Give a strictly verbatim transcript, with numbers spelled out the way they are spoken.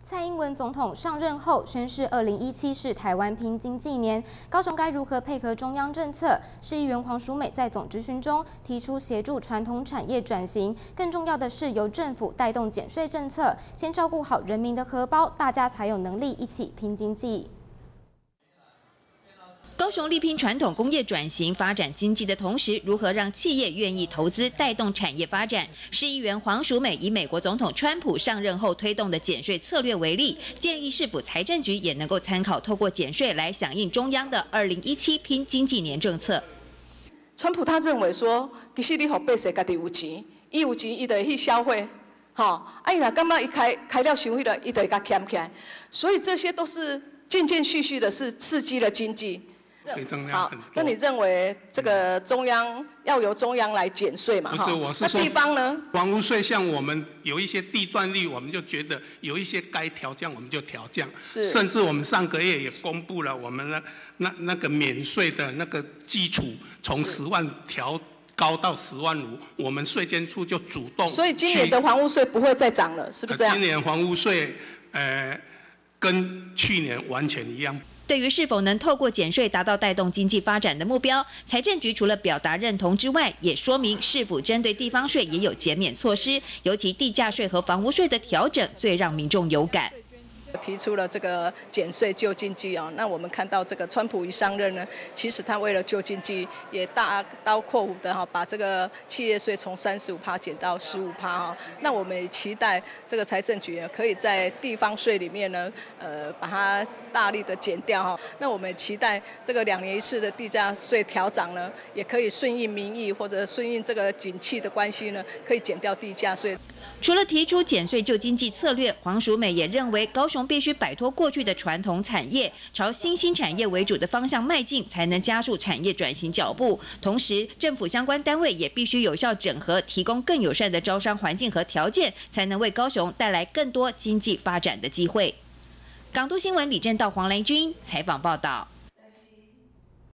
蔡英文总统上任后宣示，二零一七是台湾拼经济年，高雄该如何配合中央政策？市议员黄淑美在总质询中提出协助传统产业转型，更重要的是由政府带动减税政策，先照顾好人民的荷包，大家才有能力一起拼经济。 高雄力拼传统工业转型，发展经济的同时，如何让企业愿意投资，带动产业发展？市议员黄淑美以美国总统川普上任后推动的减税策略为例，建议市府财政局也能够参考，透过减税来响应中央的二零一七拼经济年政策。 川普他认为说，其实你互百姓家己有钱，伊有钱伊就会去消费，吼，啊伊若感觉伊开开了伤迄个，伊就会甲欠起来，所以这些都是渐渐续续的是刺激了经济。 好，那你认为这个中央要由中央来减税嘛？ 不是，我是说那地方呢？ 房屋税像我们有一些地段率，我们就觉得有一些该调降，我们就调降。 是， 甚至我们上个月也公布了我们那那那个免税的那个基础从十万调高到十万五，我们税监处就主动。 所以今年的房屋税不会再涨了，是不是这样？ 今年房屋税呃跟去年完全一样。 对于是否能透过减税达到带动经济发展的目标，财政局除了表达认同之外，也说明是否针对地方税也有减免措施，尤其地价税和房屋税的调整最让民众有感。 提出了这个减税救经济啊，那我们看到这个川普一上任呢，其实他为了救经济，也大刀阔斧的哈，把这个企业税从三十五趴减到十五趴哈。那我们也期待这个财政局可以在地方税里面呢，呃，把它大力的减掉哈。那我们也期待这个两年一次的地价税调涨呢，也可以顺应民意或者顺应这个景气的关系呢，可以减掉地价税。 除了提出减税救经济策略，黄淑美也认为高雄必须摆脱过去的传统产业，朝新兴产业为主的方向迈进，才能加速产业转型脚步。同时，政府相关单位也必须有效整合，提供更友善的招商环境和条件，才能为高雄带来更多经济发展的机会。港都新闻李正道、黄兰君采访报道。